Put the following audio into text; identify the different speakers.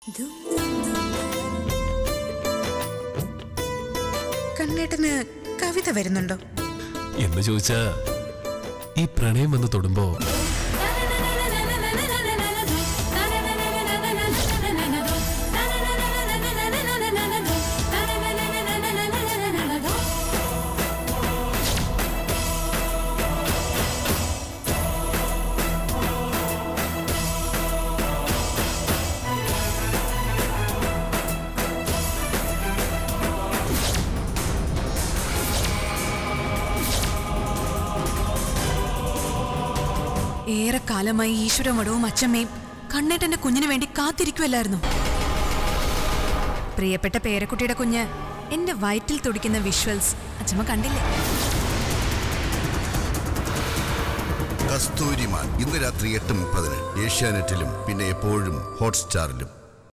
Speaker 1: കണ്ണേട്ടന് കവിത വരുന്നുണ്ടോ
Speaker 2: എന്ന് ചോദിച്ചാ ഈ പ്രണയം വന്ന് തൊടുമ്പോ
Speaker 1: ഏറെക്കാലമായി ഈശ്വരമടവും അച്ഛമ്മയും കണ്ണേട്ടന്റെ കുഞ്ഞിനു വേണ്ടി കാത്തിരിക്കുമല്ലായിരുന്നു. പ്രിയപ്പെട്ട പേരക്കുട്ടിയുടെ കുഞ്ഞ് എന്റെ വയറ്റിൽ തുടിക്കുന്ന വിഷ്വൽസ് അച്ഛമ്മ കണ്ടില്ലേ?
Speaker 3: കസ്തൂരിമാൻ ഇന്ന് രാത്രി 8:30 ഏഷ്യാനെറ്റിലും പിന്നെ എപ്പോഴും ഹോട്ട്സ്റ്റാറിലും.